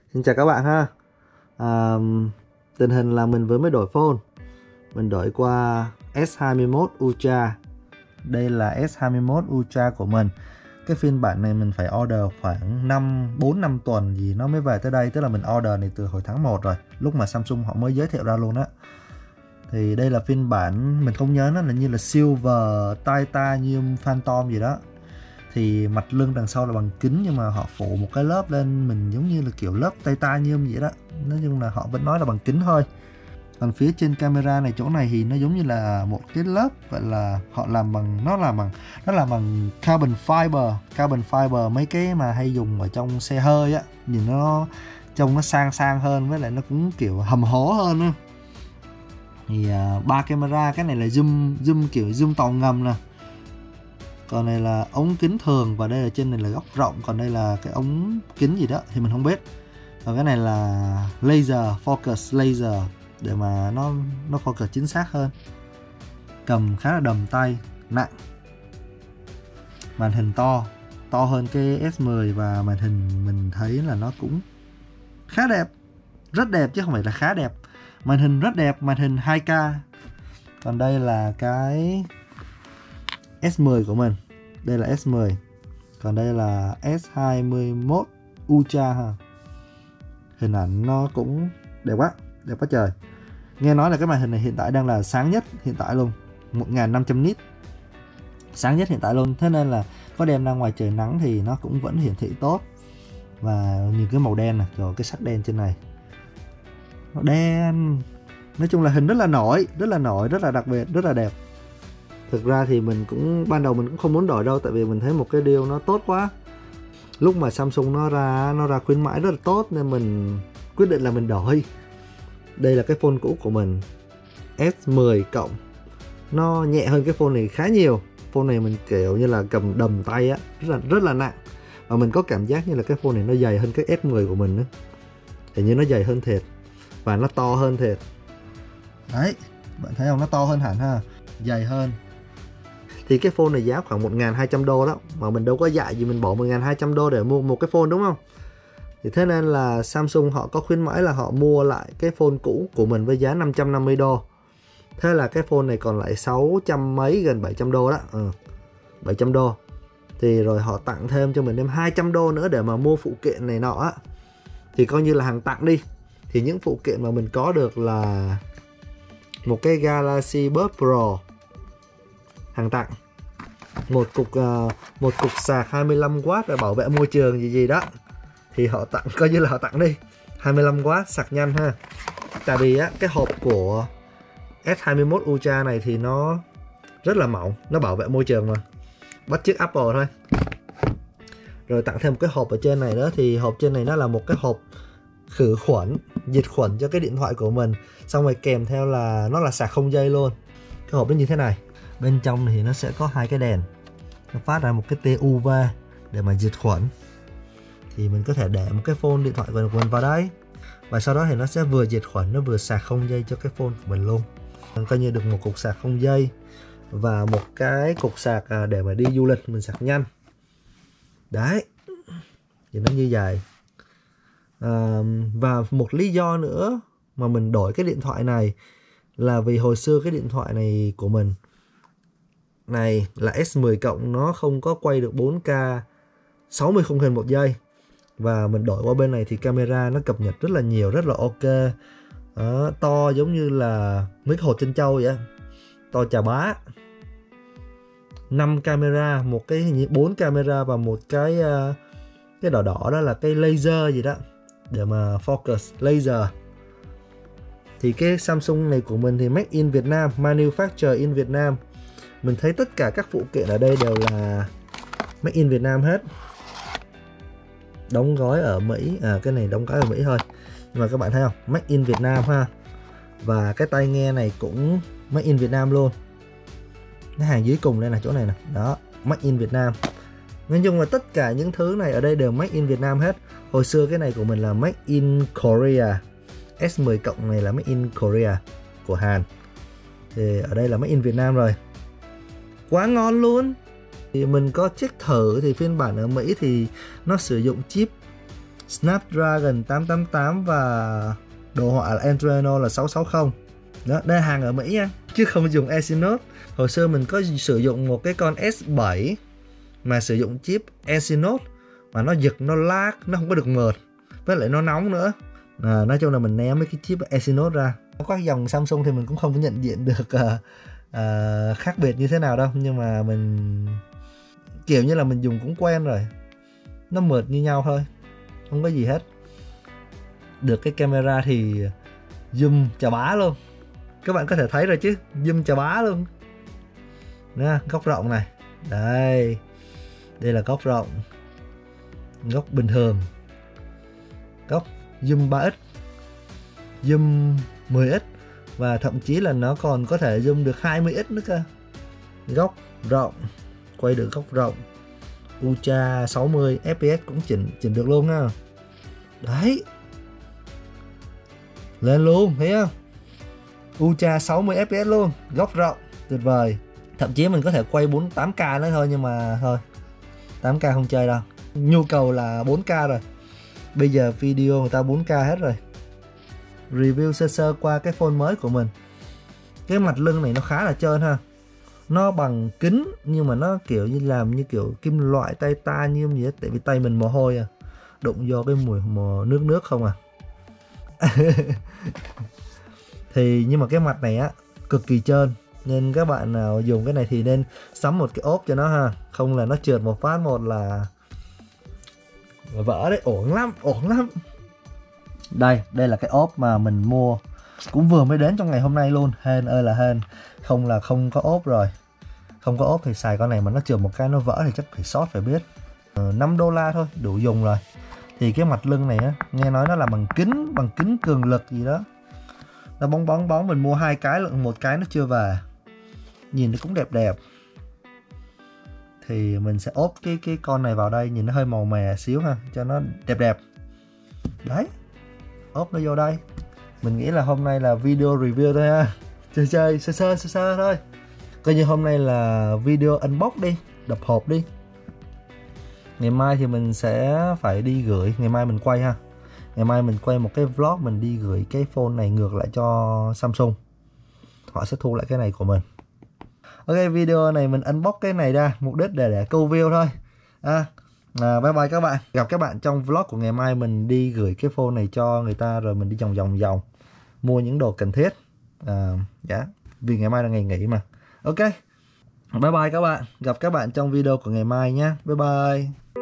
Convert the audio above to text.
Xin chào các bạn ha. à, Tình hình là mình vừa mới đổi phone. Mình đổi qua S21 Ultra. Đây là S21 Ultra của mình. Cái phiên bản này mình phải order khoảng 4-5 tuần gì nó mới về tới đây. Tức là mình order này từ hồi tháng 1 rồi, lúc mà Samsung họ mới giới thiệu ra luôn á. Thì đây là phiên bản, mình không nhớ nó là như là Silver Titanium Phantom gì đó. Thì mặt lưng đằng sau là bằng kính, nhưng mà họ phủ một cái lớp lên mình giống như là kiểu lớp titanium vậy đó. Nói chung là họ vẫn nói là bằng kính thôi. Còn phía trên camera này, chỗ này thì nó giống như là một cái lớp, gọi là họ làm bằng, nó làm bằng carbon fiber, mấy cái mà hay dùng ở trong xe hơi á, nhìn nó trông nó sang hơn, với lại nó cũng kiểu hầm hố hơn nữa. Thì ba camera, cái này là zoom kiểu zoom tàu ngầm nè, còn này là ống kính thường, và đây là trên này là góc rộng, còn đây là cái ống kính gì đó thì mình không biết. Còn cái này là focus laser để mà nó focus chính xác hơn. Cầm khá là đầm tay, nặng. Màn hình to hơn cái S10, và màn hình mình thấy là nó cũng khá đẹp, rất đẹp chứ không phải là khá đẹp. Màn hình rất đẹp, màn hình 2K. Còn đây là cái S10 của mình. Đây là S10. Còn đây là S21 Ultra ha. Hình ảnh nó cũng đẹp quá trời. Nghe nói là cái màn hình này hiện tại đang là sáng nhất hiện tại luôn, 1500 nit. Sáng nhất hiện tại luôn. Thế nên là có đem ra ngoài trời nắng thì nó cũng vẫn hiển thị tốt. Và nhìn cái màu đen này, rồi cái sắc đen trên này, nó đen. Nói chung là hình rất là nổi, rất là đặc biệt, rất là đẹp. Thực ra thì ban đầu mình cũng không muốn đổi đâu, tại vì mình thấy một cái deal nó tốt quá. Lúc mà Samsung nó ra khuyến mãi rất là tốt, nên mình quyết định là mình đổi. Đây là cái phone cũ của mình, S10 cộng. Nó nhẹ hơn cái phone này khá nhiều. Phone này mình kiểu như là cầm đầm tay á, rất là nặng. Và mình có cảm giác như là cái phone này nó dày hơn cái S10 của mình nữa. Hình như nó dày hơn thiệt, và nó to hơn thiệt. Đấy, bạn thấy không, nó to hơn hẳn ha, dày hơn. Thì cái phone này giá khoảng 1.200 đô đó, mà mình đâu có dại gì mình bỏ 1.200 đô để mua một cái phone, đúng không? Thì thế nên là Samsung họ có khuyến mãi là họ mua lại cái phone cũ của mình với giá 550 đô. Thế là cái phone này còn lại 600 mấy, gần 700 đô đó. 700 đô. Thì rồi họ tặng thêm cho mình thêm 200 đô nữa để mà mua phụ kiện này nọ á. Thì coi như là hàng tặng đi. Thì những phụ kiện mà mình có được là một cái Galaxy Buds Pro hàng tặng, một cục sạc 25W để bảo vệ môi trường gì đó. Thì họ tặng, coi như là họ tặng đi, 25W sạc nhanh ha. Tại vì á, cái hộp của S21 Ultra này thì nó rất là mỏng, nó bảo vệ môi trường mà, bắt chước Apple thôi. Rồi tặng thêm một cái hộp ở trên này nữa. Thì hộp trên này nó là một cái hộp khử khuẩn, diệt khuẩn cho cái điện thoại của mình. Xong rồi kèm theo là nó là sạc không dây luôn. Cái hộp nó như thế này. Bên trong thì nó sẽ có hai cái đèn, nó phát ra một cái tia UV để mà diệt khuẩn. Thì mình có thể để một cái phone điện thoại của mình vào đây, và sau đó thì nó sẽ vừa diệt khuẩn, nó vừa sạc không dây cho cái phone của mình luôn. Mình coi như được một cục sạc không dây và một cái cục sạc để mà đi du lịch mình sạc nhanh. Đấy, thì nó như vậy. Và một lý do nữa mà mình đổi cái điện thoại này là vì hồi xưa cái điện thoại này của mình này là S10 cộng, nó không có quay được 4K 60 khung hình một giây. Và mình đổi qua bên này thì camera nó cập nhật rất là nhiều, rất là ok. Đó, to giống như là mấy cái hột chân trâu vậy, to chà bá. 5 camera, một cái 4 camera và một cái đỏ đỏ đó là cái laser gì đó để mà focus laser. Thì cái Samsung này của mình thì made in Việt Nam, manufacture in Việt Nam. Mình thấy tất cả các phụ kiện ở đây đều là made in Việt Nam hết. Đóng gói ở Mỹ, cái này đóng gói ở Mỹ thôi. Nhưng mà các bạn thấy không, made in Việt Nam ha. Và cái tai nghe này cũng made in Việt Nam luôn. Cái hàng dưới cùng đây là chỗ này nè, đó, made in Việt Nam. Nói chung là tất cả những thứ này ở đây đều made in Việt Nam hết. Hồi xưa cái này của mình là made in Korea. S10 cộng này là made in Korea của Hàn. Thì ở đây là made in Việt Nam rồi. Quá ngon luôn. Thì mình có check thử thì phiên bản ở Mỹ thì nó sử dụng chip Snapdragon 888 và đồ họa là Adreno là 660. Đó, đây là hàng ở Mỹ nha, chứ không dùng Exynos. Hồi xưa mình có sử dụng một cái con S7 mà sử dụng chip Exynos mà nó giật, nó lag, nó không có được mượt, với lại nó nóng nữa. Nói chung là mình ném mấy cái chip Exynos ra. Các dòng Samsung thì mình cũng không có nhận diện được khác biệt như thế nào đâu, nhưng mà mình kiểu như là mình dùng cũng quen rồi, nó mượt như nhau thôi, không có gì hết. Được cái camera thì zoom chà bá luôn, các bạn có thể thấy rồi chứ, zoom chà bá luôn nha. Góc rộng này, đây là góc rộng, góc bình thường, góc zoom 3x, zoom 10x, và thậm chí là nó còn có thể zoom được 20x nữa cơ. Góc rộng, quay được góc rộng, Ultra 60 fps cũng chỉnh được luôn ha. Đấy, lên luôn, thấy không? Ultra 60 fps luôn, góc rộng, tuyệt vời. Thậm chí mình có thể quay 48k nữa thôi, nhưng mà thôi, 8k không chơi đâu, nhu cầu là 4k rồi. Bây giờ video người ta 4k hết rồi. Review sơ sơ qua cái phone mới của mình. Cái mặt lưng này nó khá là trơn ha. Nó bằng kính nhưng mà nó kiểu như làm như kiểu kim loại titanium gì hết. Tại vì tay mình mồ hôi à, đụng vô cái mùi nước không à. Thì nhưng mà cái mặt này á cực kỳ trơn, nên các bạn nào dùng cái này thì nên sắm một cái ốp cho nó ha, không là nó trượt một phát một là vỡ đấy, ổn lắm. Đây là cái ốp mà mình mua, cũng vừa mới đến trong ngày hôm nay luôn. Hên ơi là hên, không là không có ốp rồi. Không có ốp thì xài con này mà nó trượt một cái nó vỡ thì chắc phải sót phải biết. $5 thôi, đủ dùng rồi. Thì cái mặt lưng này á, nghe nói nó là bằng kính cường lực gì đó. Nó bóng, mình mua 2 cái lận, một cái nó chưa về. Nhìn nó cũng đẹp. Thì mình sẽ ốp cái con này vào đây, nhìn nó hơi màu mè xíu ha, cho nó đẹp. Đấy, ốp nó vô đây. Mình nghĩ là hôm nay là video review thôi ha, chơi sơ thôi. Coi như hôm nay là video unbox đi, đập hộp đi. Ngày mai thì mình sẽ phải đi gửi, ngày mai mình quay ha. Ngày mai mình quay một cái vlog, mình đi gửi cái phone này ngược lại cho Samsung. Họ sẽ thu lại cái này của mình. Ok, video này mình unbox cái này ra, mục đích để câu view thôi. Bye bye các bạn. Gặp các bạn trong vlog của ngày mai, mình đi gửi cái phone này cho người ta, rồi mình đi vòng mua những đồ cần thiết. Vì ngày mai là ngày nghỉ mà. Ok, bye bye các bạn. Gặp các bạn trong video của ngày mai nhé. Bye bye.